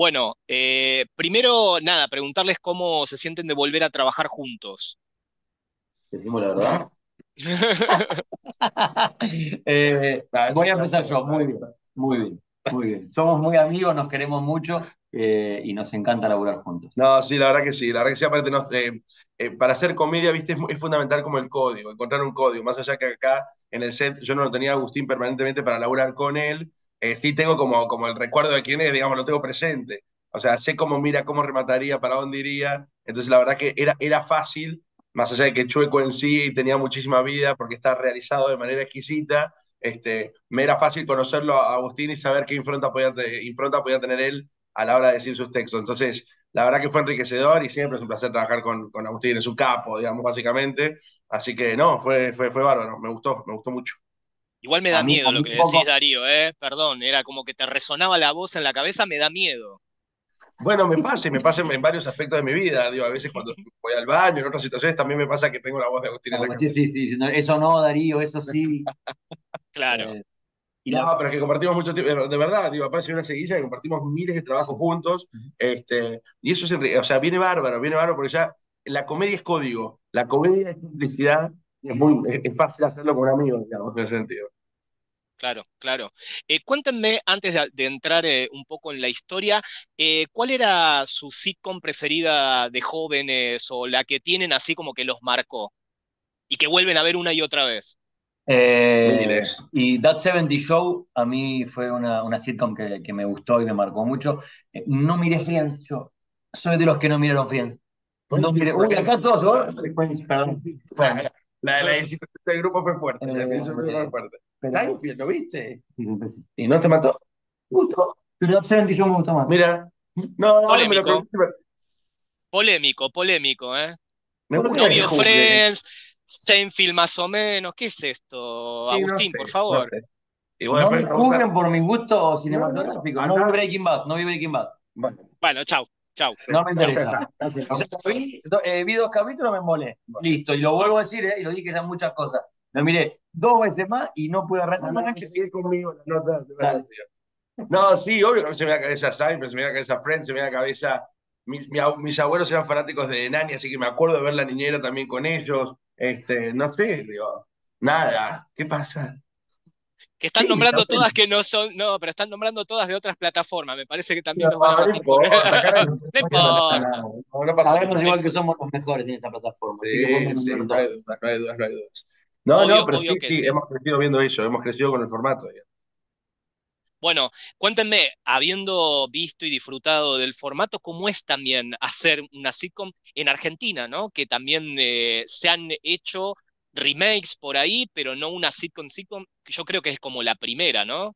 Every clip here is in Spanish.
Bueno, primero, nada, preguntarles cómo se sienten de volver a trabajar juntos. Decimos la verdad. Voy a empezar yo, muy bien, muy bien, muy bien. Somos muy amigos, nos queremos mucho y nos encanta laburar juntos. No, sí, la verdad que sí, la verdad que sí, aparte para hacer comedia, viste, es fundamental como el código, encontrar un código, más allá que acá en el set yo no lo tenía a Agustín permanentemente para laburar con él, sí tengo como el recuerdo de quién es, digamos, lo tengo presente, o sea, sé cómo mira, cómo remataría, para dónde iría, entonces la verdad que era fácil, más allá de que Chueco en sí tenía muchísima vida porque está realizado de manera exquisita, me era fácil conocerlo a Agustín y saber qué impronta podía tener él a la hora de decir sus textos, entonces la verdad que fue enriquecedor y siempre es un placer trabajar con Agustín, es su capo, digamos, básicamente. Así que no, fue bárbaro, me gustó mucho. Igual me A da mí, miedo a lo mí que un decís, poco. Darío, ¿eh? Perdón, era como que te resonaba la voz en la cabeza, me da miedo. Bueno, me pasa en varios aspectos de mi vida. Digo, a veces cuando voy al baño, en otras situaciones, también me pasa que tengo la voz de Agustín en la Sí, cabeza. sí, sí, sí, no, eso no, Darío, eso sí. Claro. Eh, y No, la, pero es que compartimos mucho tiempo, de verdad, digo, aparte de una seguilla que compartimos miles de trabajos sí. juntos, y eso o sea, viene bárbaro, porque ya la comedia es código, la comedia es simplicidad, y es fácil hacerlo con amigos, digamos, en ese sentido. Claro, claro. Cuéntenme, antes de entrar un poco en la historia, ¿cuál era su sitcom preferida de jóvenes o la que tienen así como que los marcó y que vuelven a ver una y otra vez? Miles. Y That 70 Show a mí fue una sitcom que me gustó y me marcó mucho. No miré Friends, yo soy de los que no miraron Friends. No miré. Uy, acá todos, Friends, perdón. Friends. La decisión del grupo fue fuerte, la decisión del grupo Eh, fue fuerte. pero, Seinfeld, ¿lo viste? ¿Y no te mató? gustó, pero That 70 Show me gustó más. Mira, no, ahora me lo Polémico, pregunté, polémico, polémico, ¿eh? me ¿Por gusta No que se vio qué? juzgue. Friends, Seinfeld más o menos. ¿Qué es esto, Y no Agustín, por sé, no favor? sé. Y bueno, No después me me pregunta, juzguen por mi gusto no, no, cinematográfico. No vi acá, Breaking Bad, no vi Breaking Bad. bueno, Bueno, chau, chau, No me chau. interesa. O sea, vi dos capítulos, me molé. Listo, y lo vuelvo a decir, y lo dije ya muchas cosas. Lo miré dos veces más y no pude arrancar más. que sigue conmigo la nota, de verdad. Dale. No, sí, obvio que a mí se me da la cabeza Seinfeld, se me da la cabeza Friends, se me da la cabeza. Mis abuelos eran fanáticos de Nani, así que me acuerdo de ver la niñera también con ellos. No sé, digo, nada, ¿qué pasa? Que están Sí, está nombrando bueno. todas que no son, no, pero están nombrando todas de otras plataformas. Me parece que también No, nos van a no matar por... importa, acá no No pasa nada, importa. no pasa Sabemos nada. igual que somos los mejores en esta plataforma, así que Sí, podemos sí, nombrar no hay todo. dudas, no hay dudas, no hay dudas. No, no, Obvio, pero obvio sí, que sí, sí. hemos crecido viendo eso, hemos crecido con el formato. Bueno, cuéntenme, habiendo visto y disfrutado del formato, ¿cómo es también hacer una sitcom en Argentina, ¿no? Que también se han hecho remakes por ahí, pero no una sitcom, que yo creo que es como la primera, ¿no?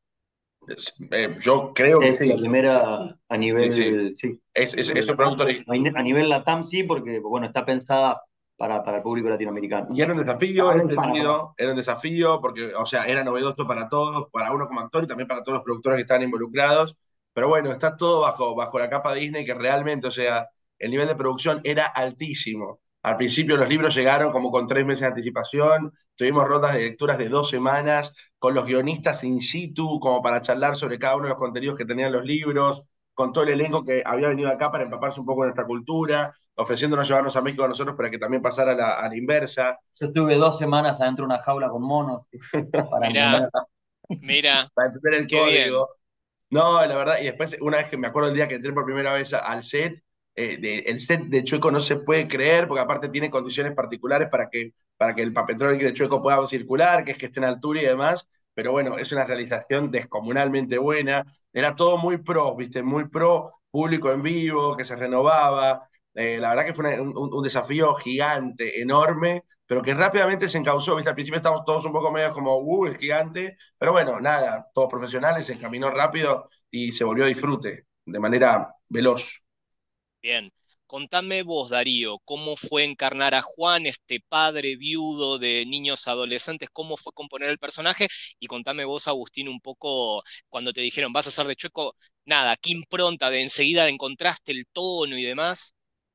Yo creo que Es la sí, primera a sí, sí. nivel, sí. Es un producto A nivel LATAM sí, porque bueno, está pensada para el público latinoamericano. y era un desafío, era entretenido, era un desafío porque, o sea, era novedoso para todos, para uno como actor y también para todos los productores que estaban involucrados. Pero bueno, está todo bajo la capa Disney que realmente, o sea, el nivel de producción era altísimo. Al principio los libros llegaron como con 3 meses de anticipación, tuvimos rondas de lecturas de 2 semanas, con los guionistas in situ, como para charlar sobre cada uno de los contenidos que tenían los libros, con todo el elenco que había venido acá para empaparse un poco de nuestra cultura, ofreciéndonos llevarnos a México a nosotros para que también pasara a la inversa, Yo estuve 2 semanas adentro de una jaula con monos para Mirá, entender. mirá, para entender el qué bien. código. No, la verdad, y después, una vez que me acuerdo el día que entré por primera vez al set, el set de Chueco no se puede creer, porque aparte tiene condiciones particulares para que el papetronic de Chueco pueda circular, que es que esté en altura y demás, pero bueno, es una realización descomunalmente buena. Era todo muy pro, ¿viste? Muy pro, público en vivo, que se renovaba. La verdad que fue un desafío gigante, enorme, pero que rápidamente se encauzó, ¿viste? Al principio estábamos todos un poco medio como, es gigante, pero bueno, nada, todos profesionales, se encaminó rápido y se volvió a disfrute de manera veloz. Bien. Contame vos, Darío, cómo fue encarnar a Juan, este padre viudo de niños adolescentes, cómo fue componer el personaje, y contame vos, Agustín, un poco cuando te dijeron vas a ser de Chueco, nada, qué impronta de enseguida encontraste el tono y demás.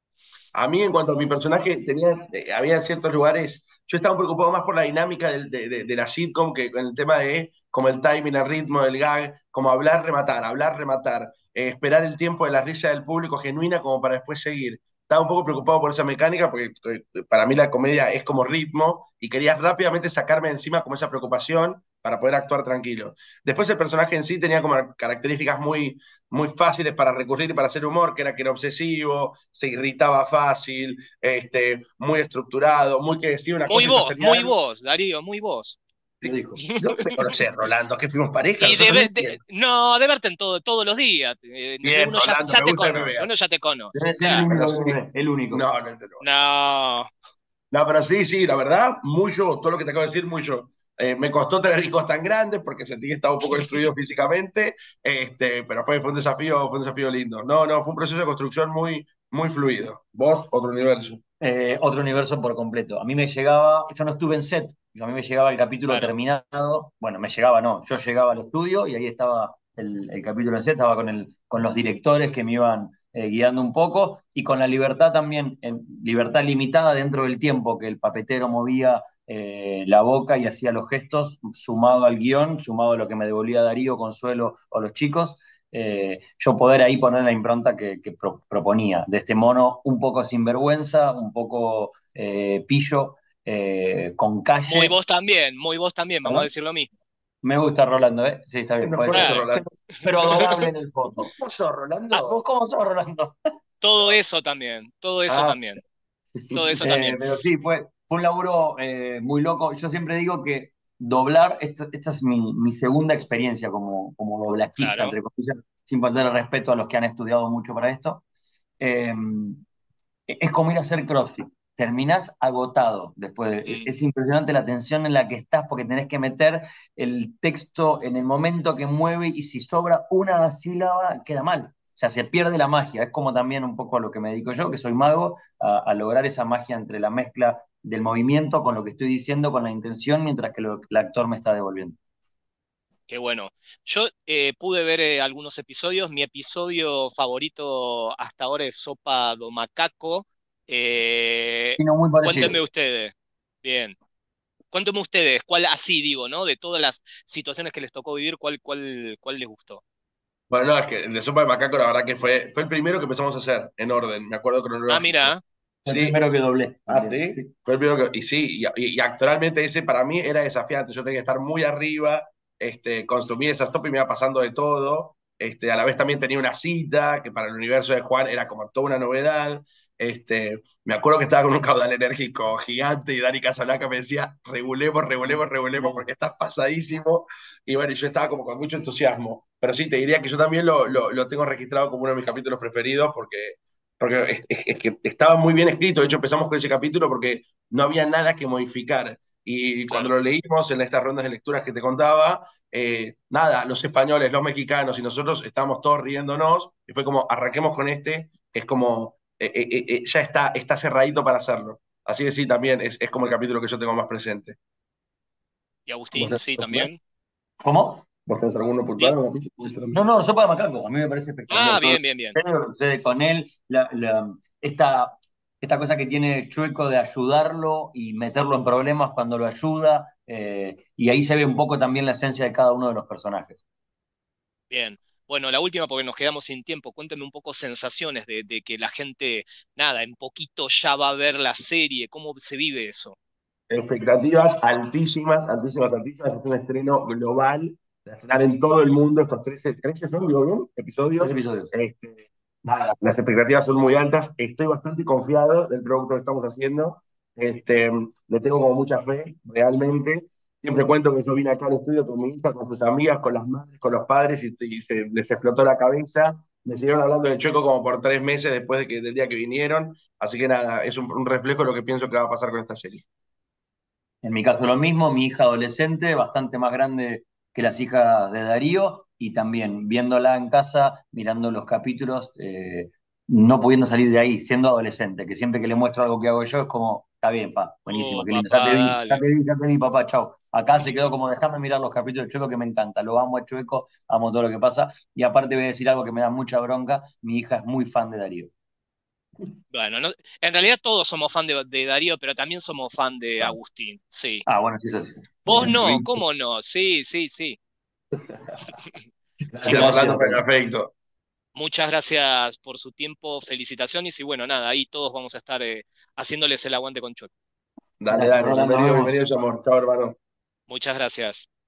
A mí, en cuanto a mi personaje, había ciertos lugares. Yo estaba preocupado más por la dinámica de la sitcom que con el tema de como el timing, el ritmo del gag, como hablar, rematar, esperar el tiempo de la risa del público genuina como para después seguir. Estaba un poco preocupado por esa mecánica porque para mí la comedia es como ritmo y quería rápidamente sacarme de encima como esa preocupación para poder actuar tranquilo. Después el personaje en sí tenía como características muy fáciles para recurrir y para hacer humor, que era obsesivo, se irritaba fácil, muy estructurado, muy que decía una cosa y Muy sostenía. vos, Darío, muy vos. Lo dijo. ¿Dónde me conocés, Rolando? ¿Que fuimos pareja? Y Nosotros ni bien. no, de verte en todos los días. Bien, Uno Rolando, ya me te gusta que me conoce, veas. uno ya te conoce, Debe ser el claro. único Pero que me sí. ve, el único. No, no, no. No, No, pero sí, sí, la verdad, muy yo, todo lo que te acabo de decir, muy yo. Me costó tener hijos tan grandes porque sentí que estaba un poco destruido físicamente, pero fue un desafío lindo. No, no, fue un proceso de construcción muy fluido. Vos, otro universo. Otro universo por completo. A mí me llegaba, yo no estuve en set, a mí me llegaba el capítulo claro. terminado, bueno, me llegaba, no, yo llegaba al estudio y ahí estaba el capítulo en set, estaba con los directores que me iban guiando un poco y con la libertad también, en libertad limitada dentro del tiempo que el papetero movía la boca y hacía los gestos, sumado al guión, sumado a lo que me devolvía Darío, Consuelo o los chicos, yo poder ahí poner la impronta que proponía, de este mono un poco sinvergüenza, un poco pillo, con calle. Muy vos también, vamos a ¿Perdón? decir lo mismo. Me gusta Rolando, ¿eh? Sí, está bien, No, puede por eso, ser. Claro. Rolando. Pero adorable en el fondo. ¿Cómo sos, Ah, ¿Vos Rolando? cómo sos, Rolando? todo eso también, todo eso Ah, también, todo eso también. Pero sí, fue un laburo muy loco. Yo siempre digo que doblar, esta es mi segunda experiencia como doblajista, Claro. entre comillas, sin faltar el respeto a los que han estudiado mucho para esto. Eh, es como ir a hacer CrossFit. Terminás agotado después. Mm, Es impresionante la tensión en la que estás porque tenés que meter el texto en el momento que mueve y si sobra una sílaba queda mal. O sea, se pierde la magia. Es como también un poco a lo que me dedico yo, que soy mago, a lograr esa magia entre la mezcla del movimiento con lo que estoy diciendo, con la intención, mientras que el actor me está devolviendo. qué bueno. Yo pude ver algunos episodios. Mi episodio favorito hasta ahora es Sopa do Macaco. Y no muy parecido. Cuéntenme ustedes. Bien. Cuéntenme ustedes, cuál, así digo, ¿no? De todas las situaciones que les tocó vivir, cuál les gustó. bueno, no, es que el de Sopa de Macaco, la verdad que fue el primero que empezamos a hacer en orden, me acuerdo Ah, cronológico. mira, El Sí, primero que doblé ah, también. sí. Sí. Fue el primero que. Y sí, y actualmente ese para mí era desafiante. Yo tenía que estar muy arriba, consumí esa sopa y me iba pasando de todo. A la vez también tenía una cita, que para el universo de Juan era como toda una novedad. Me acuerdo que estaba con un caudal enérgico gigante y Dani Casablanca me decía, regulemos, porque estás pasadísimo. Y bueno, y yo estaba como con mucho entusiasmo. Pero sí, te diría que yo también lo tengo registrado como uno de mis capítulos preferidos porque es que estaba muy bien escrito. De hecho, empezamos con ese capítulo porque no había nada que modificar. Y cuando claro. lo leímos en estas rondas de lecturas que te contaba, nada, los españoles, los mexicanos y nosotros estábamos todos riéndonos y fue como, arranquemos con este, es como, ya está cerradito para hacerlo. Así que sí, también es como el capítulo que yo tengo más presente. Y ¿Vos Agustín, tenés sí, alguno? también. ¿Cómo? ¿Vos tenés alguno Di- puntual? No, no, Sopa de Macaco, a mí me parece espectacular Ah, todo bien, bien, bien. lo que sucede con él, esta cosa que tiene Chueco de ayudarlo y meterlo en problemas cuando lo ayuda, y ahí se ve un poco también la esencia de cada uno de los personajes. Bien. Bueno, la última porque nos quedamos sin tiempo. Cuénteme un poco sensaciones de que la gente, nada, en poquito ya va a ver la serie. ¿Cómo se vive eso? Expectativas altísimas, altísimas, altísimas. Es un estreno global, de estrenar en todo el mundo estos 13 son, digo bien, Tres episodios. episodios. Nada, las expectativas son muy altas. Estoy bastante confiado del producto que estamos haciendo. Le tengo como mucha fe, realmente. Siempre cuento que yo vine acá al estudio con mi hija, con sus amigas, con las madres, con los padres, les explotó la cabeza. Me siguieron hablando de Chueco como por 3 meses después del día que vinieron. Así que nada, es un reflejo de lo que pienso que va a pasar con esta serie. En mi caso lo mismo, mi hija adolescente, bastante más grande que las hijas de Darío, y también viéndola en casa, mirando los capítulos, no pudiendo salir de ahí, siendo adolescente, que siempre que le muestro algo que hago yo es como, está bien, pa, buenísimo, Oh, qué lindo, ya te papá, vi, ya dale. te vi, ya te vi, papá, chao. Acá se quedó como, déjame mirar los capítulos de Chueco que me encanta, lo amo a Chueco, amo todo lo que pasa, y aparte voy a decir algo que me da mucha bronca, mi hija es muy fan de Darío. Bueno, en realidad todos somos fan de Darío, pero también somos fan de Agustín, sí. Ah, bueno, sí, eso sí. Vos Bien, no, listo. ¿cómo no? Sí, sí, sí. Gracias por Chicos, tanto Gracias. afecto. muchas gracias por su tiempo, felicitaciones y bueno, nada, ahí todos vamos a estar haciéndoles el aguante con Cholo. Dale, Gracias, dale, Roland, nos bienvenido, vemos. bienvenido, amor. Chao, hermano. Muchas gracias.